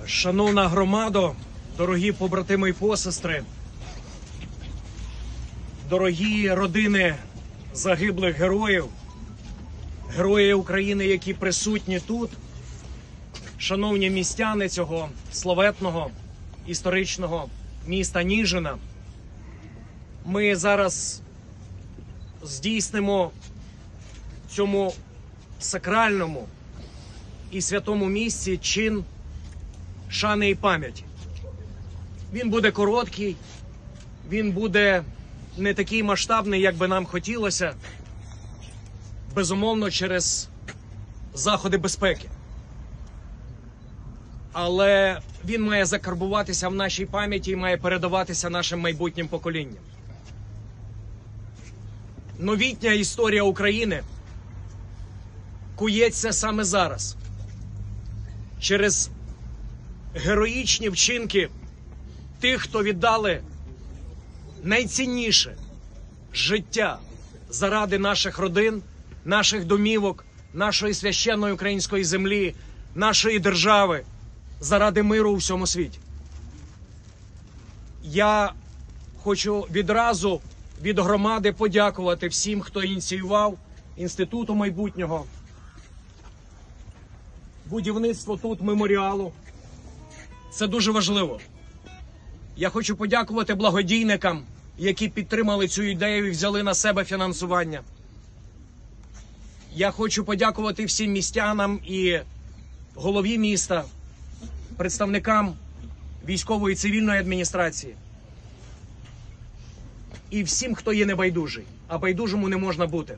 Шановна громадо, дорогі побратими і посестри, дорогі родини загиблих героїв, герої України, які присутні тут, шановні містяни цього славетного історичного міста Ніжина, ми зараз здійснимо в цьому сакральному і святому місці чин шани і пам'яті. Він буде короткий, він буде не такий масштабний, як би нам хотілося, безумовно, через заходи безпеки. Але він має закарбуватися в нашій пам'яті і має передаватися нашим майбутнім поколінням. Новітня історія України кується саме зараз. Через героїчні вчинки тих, хто віддали найцінніше життя заради наших родин, наших домівок, нашої священної української землі, нашої держави, заради миру у всьому світі. Я хочу відразу від громади подякувати всім, хто ініціював Інституту майбутнього, будівництво тут меморіалу. Це дуже важливо. Я хочу подякувати благодійникам, які підтримали цю ідею і взяли на себе фінансування. Я хочу подякувати всім містянам і голові міста, представникам військової і цивільної адміністрації. І всім, хто є небайдужий, а байдужому не можна бути.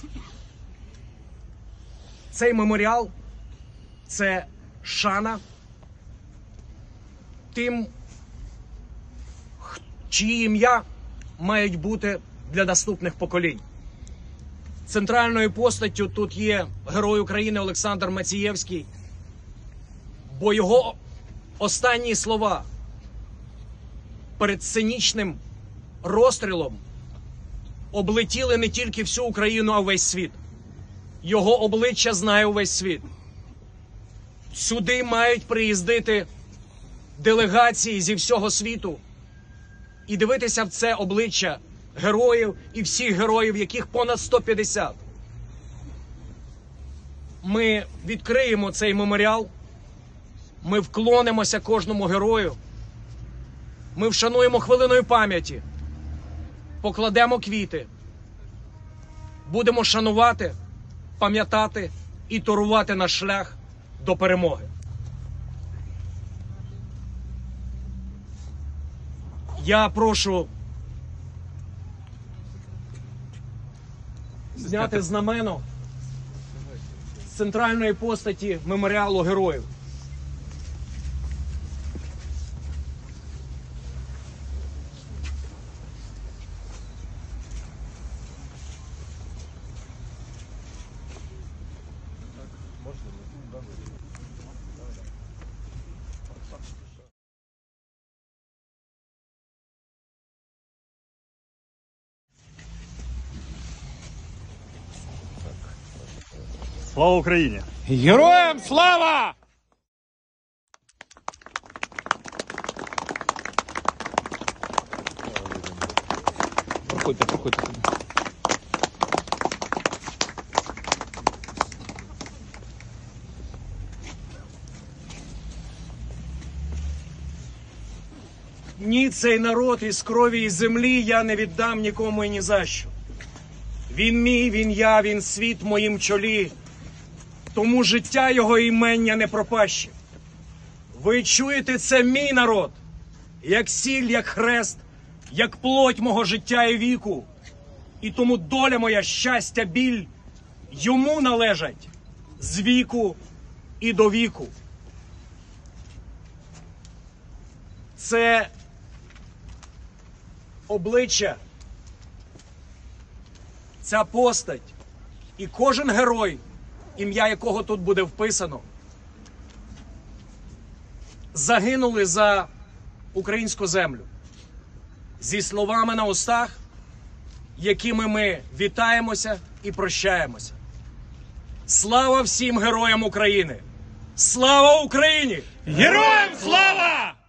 Цей меморіал – це шана тим, чиї ім'я мають бути для наступних поколінь. Центральною постаттю тут є герой України Олександр Мацієвський, бо його останні слова перед сценічним розстрілом облетіли не тільки всю Україну, а весь світ. Його обличчя знає увесь світ. Сюди мають приїздити делегації зі всього світу і дивитися в це обличчя героїв і всіх героїв, яких понад 150. Ми відкриємо цей меморіал, ми вклонимося кожному герою, ми вшануємо хвилиною пам'яті, покладемо квіти, будемо шанувати, пам'ятати і торувати наш шлях до перемоги. Я прошу зняти знамено з центральної постаті меморіалу героїв. Слава Україні! Героям слава! Проходьте, проходьте. Ні, цей народ із крові і землі я не віддам нікому і ні за що. Він мій, він я, він світ в моїм чолі. Тому життя його імення не пропаще. Ви чуєте, це мій народ, як сіль, як хрест, як плоть мого життя і віку. І тому доля моя, щастя, біль йому належать з віку і до віку. Це обличчя, ця постать і кожен герой, ім'я якого тут буде вписано, загинули за українську землю. Зі словами на устах, якими ми вітаємося і прощаємося. Слава всім героям України! Слава Україні! Героям слава!